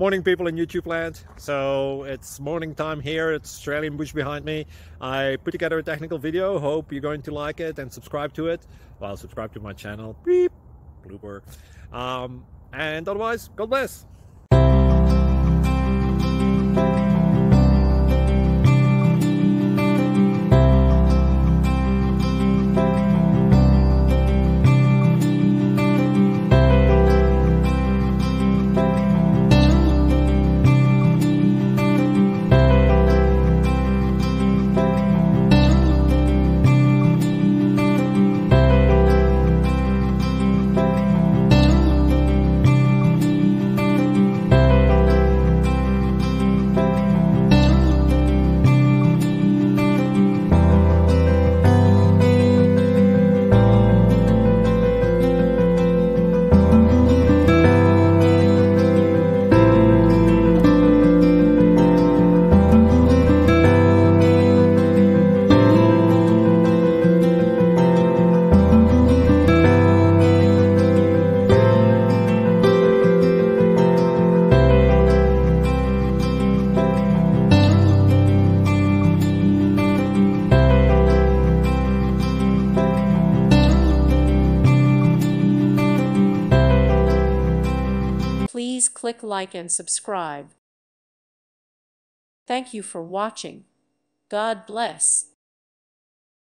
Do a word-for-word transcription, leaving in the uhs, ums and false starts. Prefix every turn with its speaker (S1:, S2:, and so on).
S1: Morning people in YouTube land. So it's morning time here. It's Australian bush behind me. I put together a technical video. Hope you're going to like it and subscribe to it. Well, subscribe to my channel. Beep. Blooper. Um, and otherwise, God bless.
S2: Please click like and subscribe. Thank you for watching. God bless.